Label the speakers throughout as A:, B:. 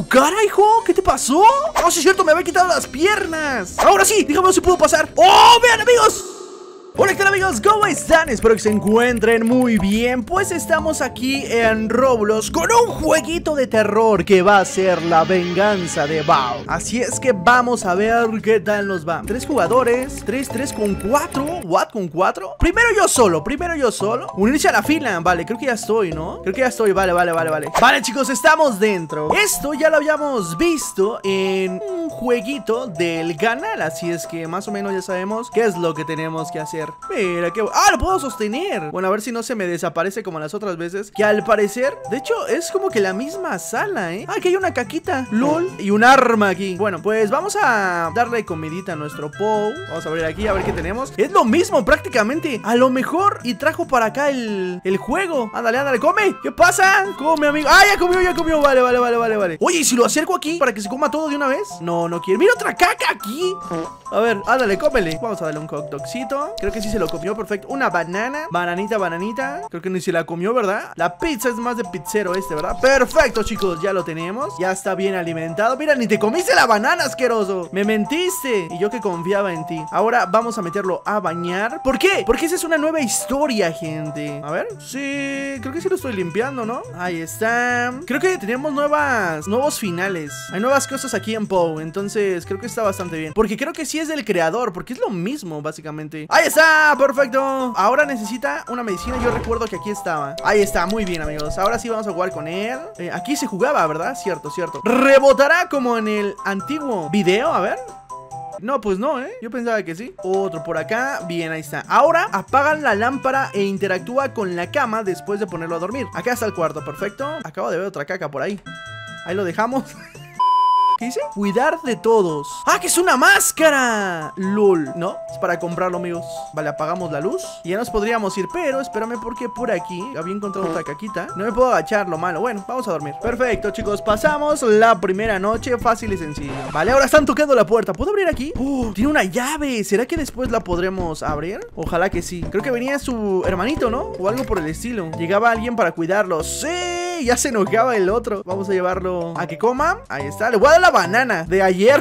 A: tu cara, hijo! ¿Qué te pasó? ¡Oh, sí es cierto! ¡Me había quitado las piernas! ¡Ahora sí! Dígame ver si puedo pasar. ¡Oh, vean, amigos! Hola, ¿qué tal, amigos? ¿Cómo están? Espero que se encuentren muy bien. Pues estamos aquí en Roblox con un jueguito de terror que va a ser la venganza de Bao. Así es que vamos a ver qué tal nos va. 3 jugadores, 3 con 4. ¿What? ¿Con 4? Primero yo solo. Unirse a la fila. Vale, creo que ya estoy, ¿no? Creo que ya estoy, vale. Vale, chicos, estamos dentro. Esto ya lo habíamos visto en un jueguito del canal. Así es que más o menos ya sabemos qué es lo que tenemos que hacer. Mira, qué... ¡Ah, lo puedo sostener! Bueno, a ver si no se me desaparece como las otras veces. Que al parecer, de hecho, es como que la misma sala, ¿eh? Ah, aquí hay una caquita, lol. Y un arma aquí. Bueno, pues vamos a darle comidita a nuestro Pou. Vamos a abrir aquí, a ver qué tenemos. Es lo mismo prácticamente. A lo mejor y trajo para acá el juego. Ándale, come. ¿Qué pasa? Come, amigo. ¡Ah, ya comió! Vale. Oye, ¿y si lo acerco aquí para que se coma todo de una vez? No quiere. Mira otra caca aquí. A ver, ándale, cómele. Vamos a darle un hot dogcito. Creo que sí se lo comió, perfecto. Una banana, bananita. Creo que ni se la comió, ¿verdad? La pizza es más de pizzero ¿verdad? Perfecto, chicos, ya lo tenemos. Ya está bien alimentado. Mira, ni te comiste la banana, asqueroso. Me mentiste. Y yo que confiaba en ti. Ahora vamos a meterlo a bañar. ¿Por qué? Porque esa es una nueva historia, gente. A ver. Sí, creo que sí lo estoy limpiando, ¿no? Ahí está. Creo que tenemos nuevos finales. Hay nuevas cosas aquí en Pou. Entonces creo que está bastante bien. Porque creo que sí es del creador. Porque es lo mismo, básicamente. Ahí está, perfecto. Ahora necesita una medicina. Yo recuerdo que aquí estaba. Ahí está, muy bien, amigos. Ahora sí vamos a jugar con él. Aquí se jugaba, ¿verdad? Cierto. Rebotará como en el antiguo video, a ver. No, pues no, yo pensaba que sí. Otro por acá, bien, ahí está. Ahora apagan la lámpara e interactúa con la cama después de ponerlo a dormir. Acá está el cuarto, perfecto. Acabo de ver otra caca por ahí. Ahí lo dejamos. ¿Qué dice? Cuidar de todos. ¡Ah, que es una máscara! LOL, ¿no? Es para comprarlo, amigos. Vale, apagamos la luz y ya nos podríamos ir, pero espérame porque por aquí había encontrado otra caquita. No me puedo agachar, lo malo. Bueno, vamos a dormir. Perfecto, chicos, pasamos la primera noche. Fácil y sencillo. Vale, ahora están tocando la puerta. ¿Puedo abrir aquí? Tiene una llave. ¿Será que después la podremos abrir? Ojalá que sí. Creo que venía su hermanito, ¿no? O algo por el estilo. Llegaba alguien para cuidarlo. ¡Sí! Ya se enojaba el otro. Vamos a llevarlo a que coma. Ahí está. Le voy a dar la banana de ayer.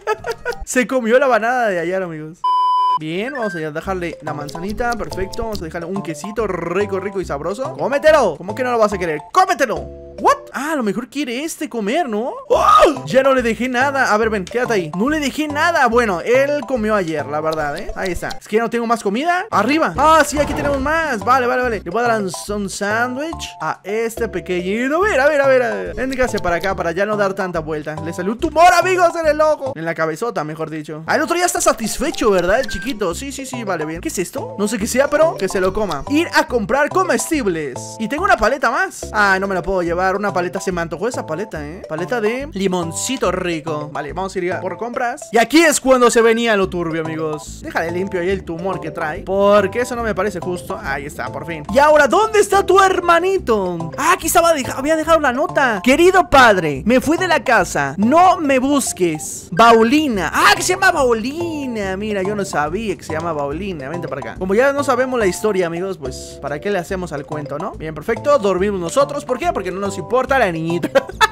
A: Se comió la banana de ayer, amigos. Bien, vamos a dejarle la manzanita. Perfecto, vamos a dejarle un quesito rico y sabroso. ¡Cómetelo! ¿Cómo que no lo vas a querer? ¡Cómetelo! ¿What? Ah, a lo mejor quiere comer, ¿no? ¡Oh! Ya no le dejé nada. A ver, ven, quédate ahí. No le dejé nada. Bueno, él comió ayer, la verdad, Ahí está. Es que ya no tengo más comida. Arriba. Ah, sí, aquí tenemos más. Vale. Le voy a dar un sándwich a este pequeñito. A ver. Véngase para acá para ya no dar tanta vuelta. Le salió un tumor, amigos, en el ojo. En la cabezota, mejor dicho. Ah, el otro ya está satisfecho, ¿verdad? El chiquito. Sí, vale, bien. ¿Qué es esto? No sé qué sea, pero que se lo coma. Ir a comprar comestibles. Y tengo una paleta más. Ah, no me la puedo llevar. Una paleta, se me antojó esa paleta, paleta de limoncito rico. Vale, vamos a ir a por compras. Y aquí es cuando se venía lo turbio, amigos. Déjale limpio ahí el tumor que trae, porque eso no me parece justo. Ahí está, por fin. Y ahora, ¿dónde está tu hermanito? Ah, aquí estaba, había dejado la nota. Querido padre, me fui de la casa. No me busques. Baulina. Ah, que se llama Baulina. Mira, yo no sabía que se llama Baulina. Vente para acá. Como ya no sabemos la historia, amigos, pues ¿para qué le hacemos al cuento, no? Bien, perfecto, dormimos nosotros. ¿Por qué? Porque no nos importa la niñita.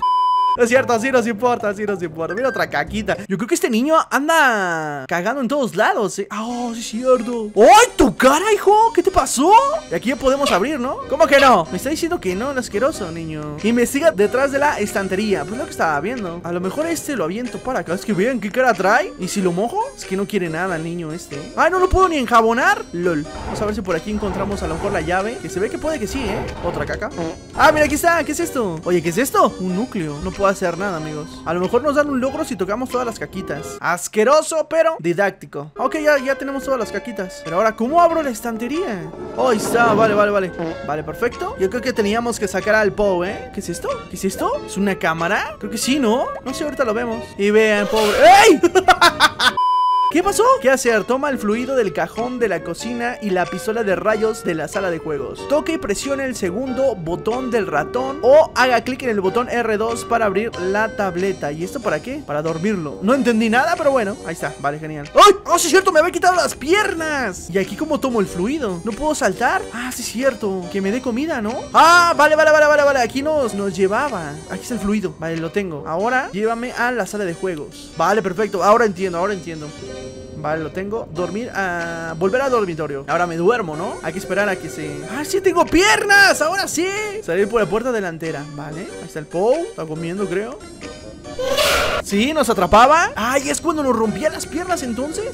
A: Es cierto, así nos importa. Mira otra caquita. Yo creo que este niño anda cagando en todos lados, Oh, sí es cierto. ¡Ay, tu cara, hijo! ¿Qué te pasó? Y aquí ya podemos abrir, ¿no? ¿Cómo que no? Me está diciendo que no, el asqueroso, niño. Investiga detrás de la estantería. Pues lo que estaba viendo. A lo mejor lo aviento para acá. Es que vean qué cara trae. ¿Y si lo mojo? Es que no quiere nada el niño este. ¡Ay, no lo puedo ni enjabonar! LOL. Vamos a ver si por aquí encontramos a lo mejor la llave. Que se ve que puede que sí, Otra caca. Ah, mira, aquí está. ¿Qué es esto? Oye, ¿qué es esto? Un núcleo. No puedo hacer nada, amigos. A lo mejor nos dan un logro si tocamos todas las caquitas. Asqueroso, pero didáctico. Ok, ya tenemos todas las caquitas. Pero ahora, ¿cómo abro la estantería? Oh, ahí está, vale. Vale, perfecto. Yo creo que teníamos que sacar al Pou, ¿Qué es esto? ¿Es una cámara? Creo que sí, ¿no? No sé, ahorita lo vemos. Y vean, pobre. ¡Ey! ¿Qué pasó? ¿Qué hacer? Toma el fluido del cajón de la cocina y la pistola de rayos de la sala de juegos. Toque y presione el segundo botón del ratón o haga clic en el botón R2 para abrir la tableta. ¿Y esto para qué? Para dormirlo. No entendí nada, pero bueno, ahí está, vale, genial. ¡Ay! ¡Oh, sí es cierto! Me había quitado las piernas. ¿Y aquí cómo tomo el fluido? ¿No puedo saltar? Ah, sí es cierto. Que me dé comida, ¿no? Ah, vale. Aquí nos llevaba. Aquí está el fluido. Vale, lo tengo. Ahora, llévame a la sala de juegos. Vale, perfecto. Ahora entiendo. Vale, lo tengo. Dormir a... volver al dormitorio. Ahora me duermo, ¿no? Hay que esperar a que se... ¡Ah, sí tengo piernas! ¡Ahora sí! Salir por la puerta delantera. Vale, ahí está el Pou. Está comiendo, creo. Sí, nos atrapaba. Ay, es cuando nos rompía las piernas entonces.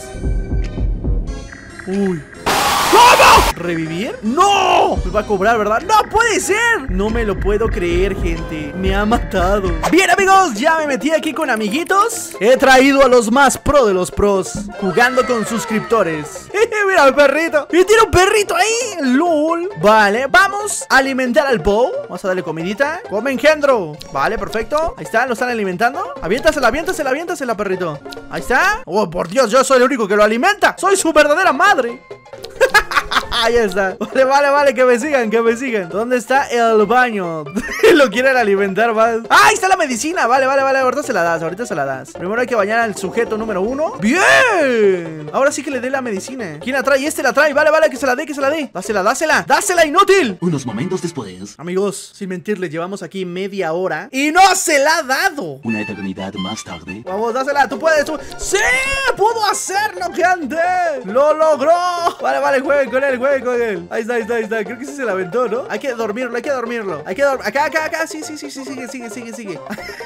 A: Uy. ¿Cómo? ¿Revivir? ¡No! Me va a cobrar, ¿verdad? ¡No puede ser! No me lo puedo creer, gente. Me ha matado. Bien, amigos, ya me metí aquí con amiguitos. He traído a los más pro de los pros, jugando con suscriptores. Mira el perrito. Y tiene un perrito ahí. ¡Lol! Vale, vamos a alimentar al Pou. Vamos a darle comidita. Come, engendro. Vale, perfecto. Ahí está, lo están alimentando. Aviéntasela, perrito. Ahí está. Oh, por Dios, yo soy el único que lo alimenta. Soy su verdadera madre. Ahí está. Vale, que me sigan. ¿Dónde está el baño? Lo quieren alimentar más. ¡Ah, ahí está la medicina! Vale, ahorita se la das. Primero hay que bañar al sujeto número 1. ¡Bien! Ahora sí que le dé la medicina. ¿Quién la trae? Este la trae. Vale, que se la dé. ¡Dásela, inútil!
B: Unos momentos después.
A: Amigos, sin mentirles, llevamos aquí media hora y no se la ha dado.
B: Una eternidad más tarde.
A: Vamos, dásela, tú puedes, tú. ¡Sí! ¡Puedo hacerlo, gente! ¡Lo logró! Vale, jueguen con él. Ahí está. Creo que sí se la aventó, ¿no? Hay que dormirlo. Acá. Sí. Sigue.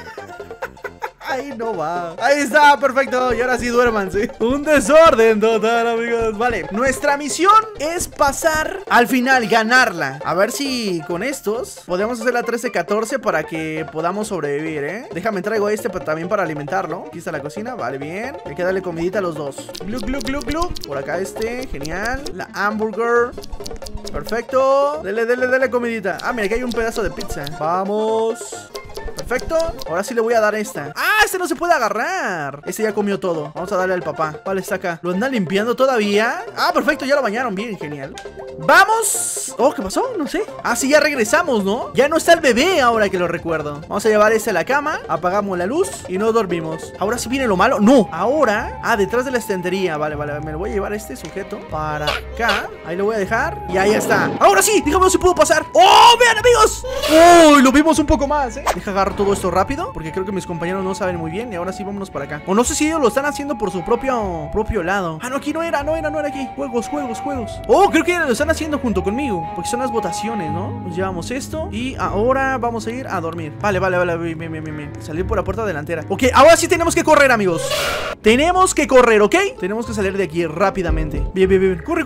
A: Ahí no va. Ahí está, perfecto. Y ahora sí duérmanse. Un desorden total, amigos. Vale, nuestra misión es pasar al final, ganarla. A ver si con estos podemos hacer la 13-14 para que podamos sobrevivir, ¿eh? Déjame, traigo este también para alimentarlo. Aquí está la cocina, vale, bien. Hay que darle comidita a los dos. Glu. Por acá genial. La hamburger. Perfecto. Dele comidita. Ah, mira, aquí hay un pedazo de pizza. Vamos. Perfecto, ahora sí le voy a dar esta. ¡Ah! Este no se puede agarrar. Este ya comió todo. Vamos a darle al papá. Vale, está acá. ¿Lo andan limpiando todavía? Ah, perfecto, ya lo bañaron bien, genial. ¡Vamos! Oh, ¿qué pasó? No sé. Ah, sí, ya regresamos, ¿no? Ya no está el bebé ahora que lo recuerdo. Vamos a llevar este a la cama. Apagamos la luz y nos dormimos. Ahora sí viene lo malo. ¡No! Ahora, detrás de la estantería. Vale, me lo voy a llevar este sujeto para acá. Ahí lo voy a dejar. Y ahí está. Ahora sí, dígame si puedo pasar. ¡Oh, vean, amigos! ¡Uy! Lo vimos un poco más, ¿eh? Deja agarrar todo esto rápido, porque creo que mis compañeros no saben muy bien. Y ahora sí, vámonos para acá. O no sé si ellos lo están haciendo por su propio lado. Ah, no, aquí no era aquí. Juegos. Oh, creo que lo están haciendo junto conmigo, porque son las votaciones, ¿no? Nos llevamos esto y ahora vamos a ir a dormir. Vale, bien. Salir por la puerta delantera. Ok, ahora sí tenemos que correr, amigos. Tenemos que correr, ¿ok? Tenemos que salir de aquí rápidamente. Bien. Corre.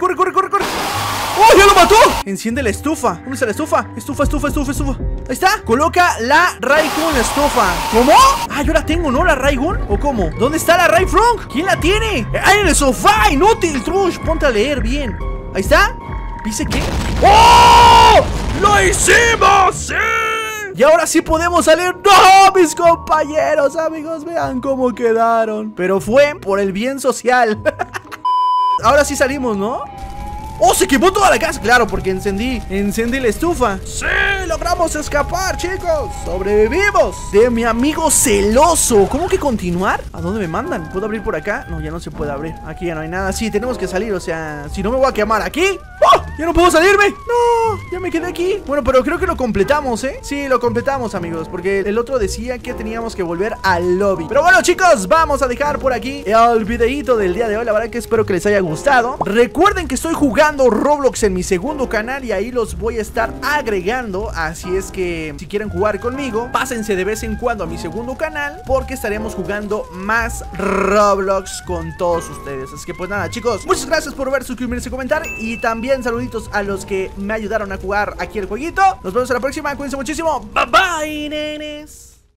A: ¡Oh, ya lo mató! Enciende la estufa. ¿Dónde está la estufa? Estufa. Ahí está. Coloca la Raygun en la estufa. ¿Cómo? Ah, yo la tengo, ¿no? ¿La Raygun? ¿O cómo? ¿Dónde está la Rayfrog? ¿Quién la tiene? ¡Ahí en el sofá! ¡Inútil, Trush! Ponte a leer bien. Ahí está. ¿Dice qué? ¡Oh! ¡Lo hicimos! ¡Sí! Y ahora sí podemos salir. ¡No! Mis compañeros, amigos, vean cómo quedaron. Pero fue por el bien social. Ahora sí salimos, ¿no? ¡Oh, se quemó toda la casa! Claro, porque encendí la estufa. ¡Sí! ¡Logramos escapar, chicos! ¡Sobrevivimos! De mi amigo celoso. ¿Cómo que continuar? ¿A dónde me mandan? ¿Puedo abrir por acá? No, ya no se puede abrir. Aquí ya no hay nada. Sí, tenemos que salir, o sea, si no me voy a quemar aquí. ¡Oh! ¡Ya no puedo salirme! ¡No! Ya me quedé aquí. Bueno, pero creo que lo completamos, ¿eh? Sí, lo completamos, amigos, porque el otro decía que teníamos que volver al lobby. Pero bueno, chicos, vamos a dejar por aquí el videito del día de hoy. La verdad que espero que les haya gustado. Recuerden que estoy jugando Roblox en mi segundo canal y ahí los voy a estar agregando. Así es que si quieren jugar conmigo, pásense de vez en cuando a mi segundo canal, porque estaremos jugando más Roblox con todos ustedes. Así que pues nada, chicos, muchas gracias por ver, suscribirse y comentar. Y también saluditos a los que me ayudaron a jugar aquí el jueguito. Nos vemos en la próxima, cuídense muchísimo. Bye bye, nenes.